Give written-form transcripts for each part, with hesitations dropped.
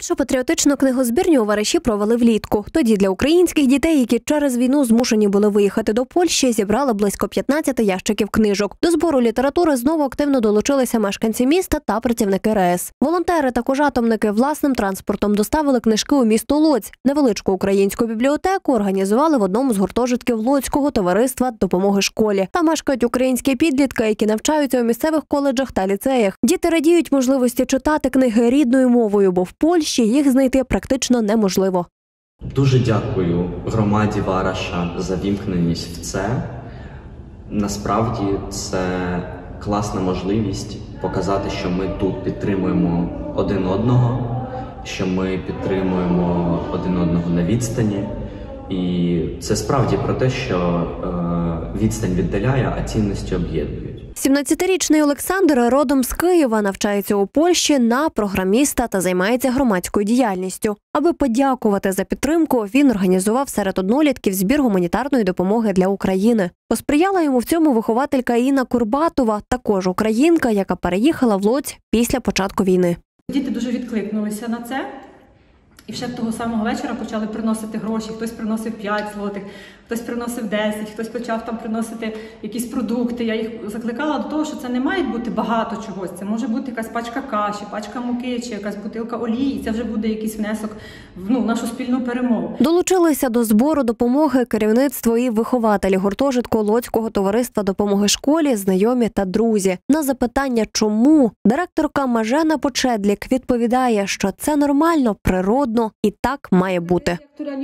Першу патріотичну книгозбірню у Вараші провели влітку. Тоді для українських дітей, які через війну змушені були виїхати до Польщі, зібрали близько 15 ящиків книжок. До збору літератури знову активно долучилися мешканці міста та працівники РАЕС. Волонтери та кожатомники власним транспортом доставили книжки у місто Лодзь. Невеличку українську бібліотеку організували в одному з гуртожитків Лодзького товариства допомоги школі. Там мешкають українські підлітки, які навчаються у місцевих коледжах та ліцеях. Діти радіють можливості читати книги рідною мовою, бо в Польщі їх знайти практично неможливо. Дуже дякую громаді Вараша за вімкненість в це. Насправді це класна можливість показати, що ми тут підтримуємо один одного, що ми підтримуємо один одного на відстані. І це справді про те, що відстань віддаляє, а цінності об'єднують. 17-річний Олександр родом з Києва, навчається у Польщі на програміста та займається громадською діяльністю. Аби подякувати за підтримку, він організував серед однолітків збір гуманітарної допомоги для України. Посприяла йому в цьому вихователька Інна Курбатова, також українка, яка переїхала в Лодзь після початку війни. Діти дуже відкликнулися на це. І ще того самого вечора почали приносити гроші. Хтось приносив 5 злотих, хтось приносив 10, хтось почав там приносити якісь продукти. Я їх закликала до того, що це не має бути багато чогось. Це може бути якась пачка каші, пачка муки чи якась бутилка олії. Це вже буде якийсь внесок в нашу спільну перемогу. Долучилися до збору допомоги керівництво і вихователі гуртожитку Лодзького товариства допомоги школі, знайомі та друзі. На запитання «чому?» директорка Мажена Почедлік відповідає, що це нормально, природно і так має бути.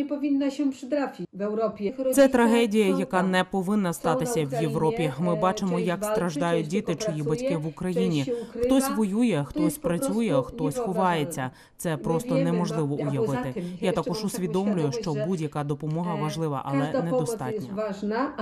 Це трагедія, яка не повинна статися в Європі. Ми бачимо, як страждають діти, чиї батьки в Україні. Хтось воює, хтось працює, хтось ховається. Це просто неможливо уявити. Я також усвідомлюю, що будь-яка допомога важлива, але недостатня.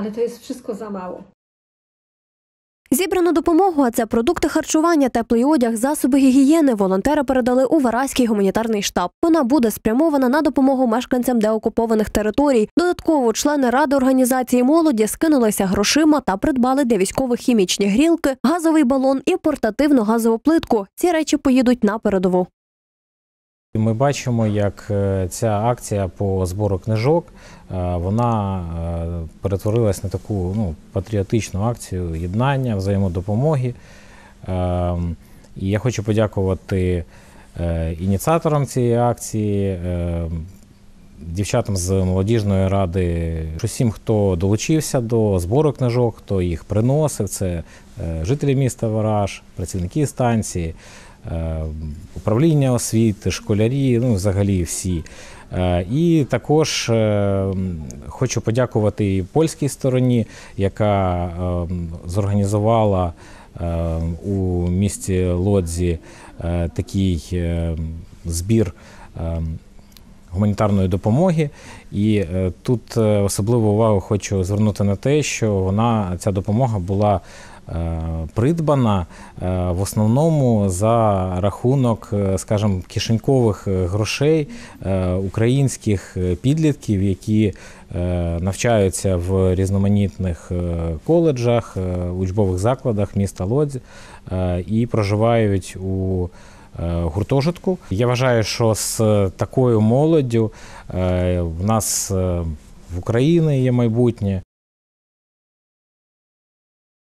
Зібрану допомогу, а це продукти харчування, теплий одяг, засоби гігієни, волонтери передали у Вараський гуманітарний штаб. Вона буде спрямована на допомогу мешканцям деокупованих територій. Додатково члени Ради організації молоді скинулися грошима та придбали для військових хімічні грілки, газовий балон і портативну газову плитку. Ці речі поїдуть на передову. Ми бачимо, як ця акція по збору книжок, вона перетворилась на таку патріотичну акцію єднання, взаємодопомоги. І я хочу подякувати ініціаторам цієї акції, дівчатам з молодіжної ради, усім, хто долучився до збору книжок, хто їх приносив. Це жителі міста Вараш, працівники станції, управління освіти, школярі, взагалі всі. І також хочу подякувати і польській стороні, яка зорганізувала у місті Лодзі такий збір гуманітарної допомоги. І тут особливу увагу хочу звернути на те, що ця допомога була придбана в основному за рахунок, скажімо, кишенькових грошей українських підлітків, які навчаються в різноманітних коледжах, учбових закладах міста Лодзь і проживають у гуртожитку. Я вважаю, що з такою молоддю в нас в Україні є майбутнє.